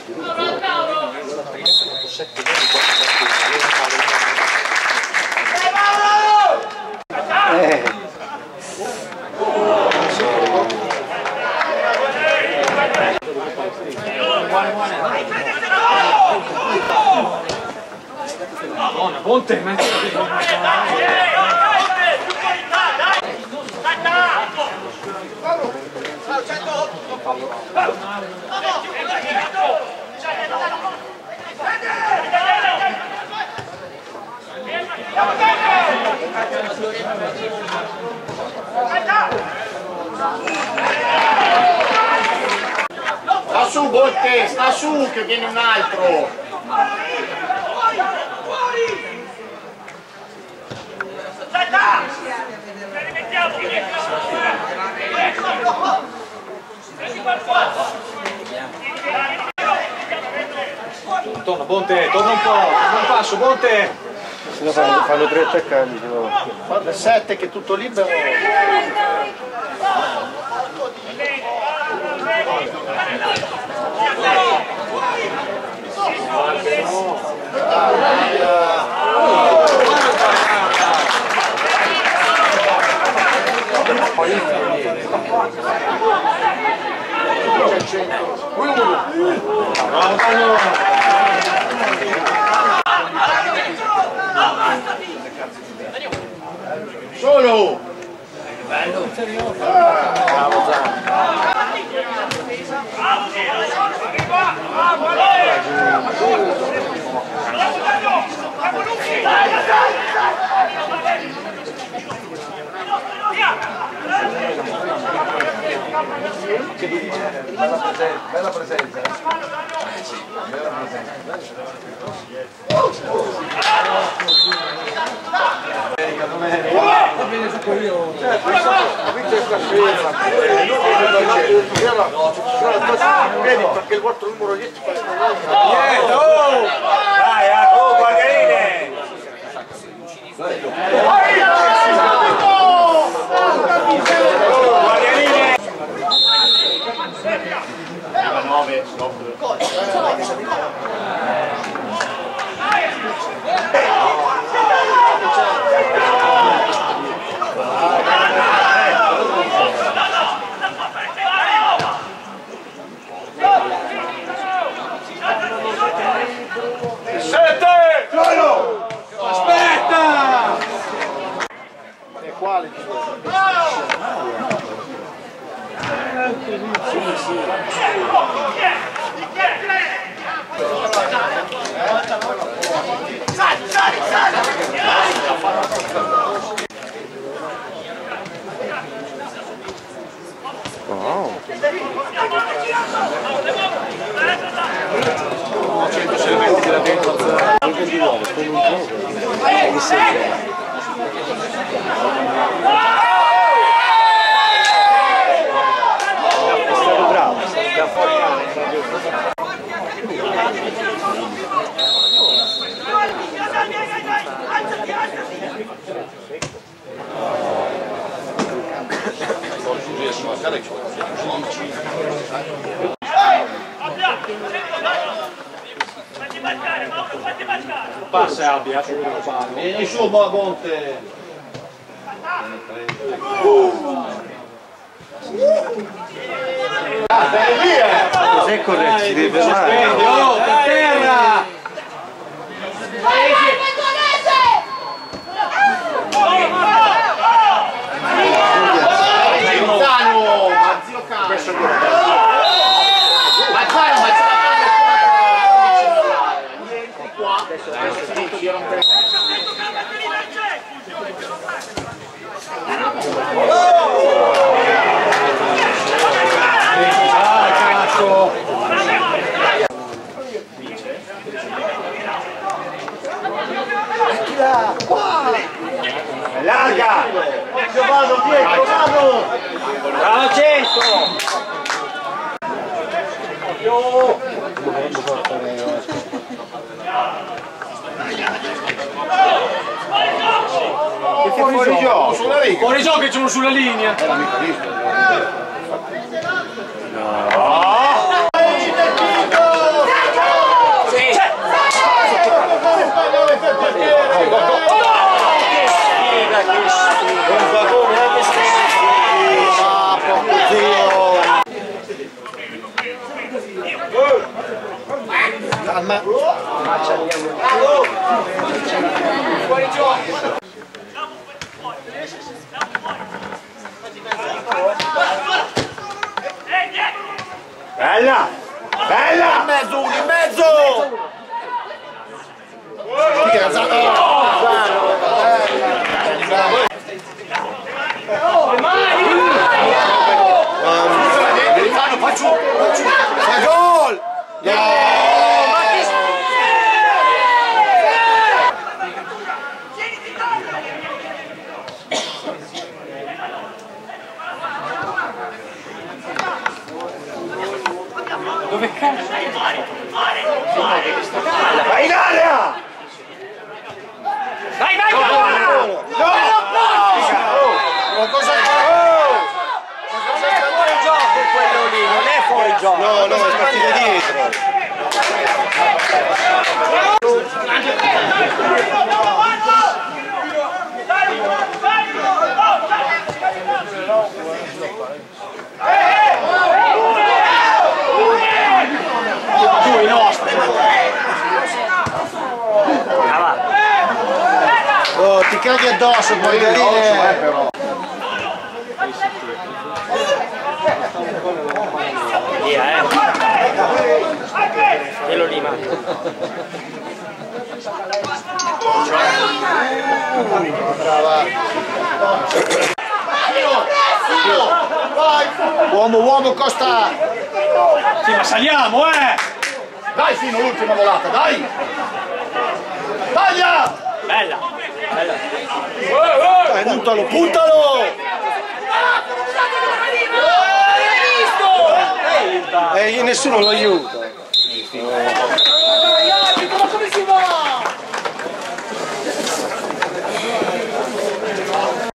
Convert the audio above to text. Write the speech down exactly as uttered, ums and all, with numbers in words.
Eh. Madonna, Ponte, metti sta su Botte, sta su che viene un altro. Torna, Bonte, torna un po', un passo, Bonte! Se no fanno, fanno tre attaccanti, no. Guarda sette che è tutto libero. Solo! Bello! Bravo Che dice? Bella presenza, bella presenza. Bella presenza. Va bene su quello. Certo, vince stasera. Vedi perché il vostro numero dieci fa Dietro! Dai, oh, guardialine! Guardialine! nove, Aspetta! E quale? Sì, sì. Sali, sali, sali! Oh. centosei da dentro. È stato bravo, da fuori Passa Albi, ha subito il palo. Vieni su, Bonte! Ah, dai via! Cos'è corretto? Si deve fermare. Oh, per terra! Mazzano! Mazzio cane! Mazzano, Mazzano! Niente qua! Adesso dico di rompere. Ah, cazzo! Larga! Io vado dietro, vado! Bravo centro! Che fuori gioco? Sulla riga! Fuori gioco che c'è uno sulla linea! Era mica visto! No! Calma. Fuori gioco. Bella! Bella! In mezzo, uno in mezzo! Fa gol! Dove cazzo? Vai in area! Vai, vai, No! Ma cosa fuori gioco quello lì, non è fuori gioco. No, no, è partito dietro. Due nostri. Oh, ti caghi addosso, puoi vedere. Via, eh. Quello lì, ma. Brava. Uomo, uomo, Costa. Sì, ma saliamo, eh! Dai fino all'ultima volata, dai! Taglia! Bella, bella. Dai, puntalo, puntalo! E nessuno lo aiuta.